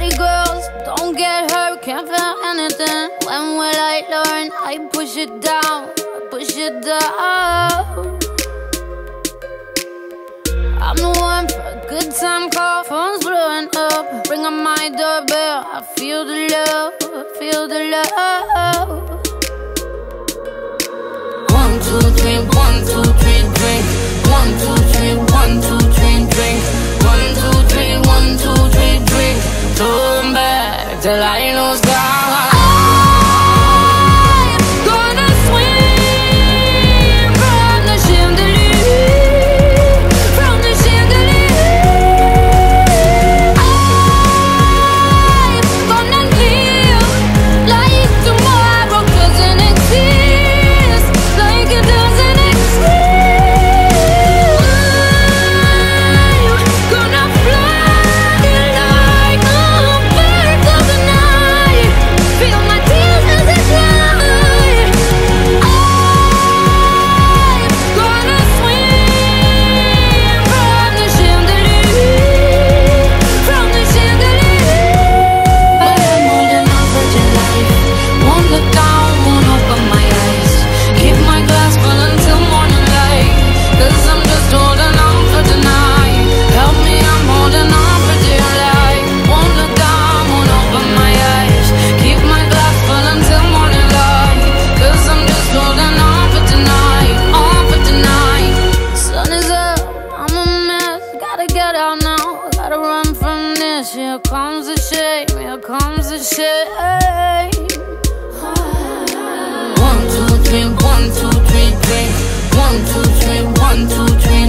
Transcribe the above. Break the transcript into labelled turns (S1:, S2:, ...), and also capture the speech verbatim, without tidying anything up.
S1: Hey girls, don't get hurt, can't feel anything. When will I learn? I push it down, I push it down. I'm the one for a good time call, phone's blowing up. Ring on my doorbell, I feel the love, I feel the love. One, two, three, one, two, three, drink. One, two, three, one, two, three, drink. One, two, three, one, two, three, drink. Turn back till I lose God. Here comes the shame, here comes the shame. One, two, three, one, two, three, drink. One, two, three, one, two, three.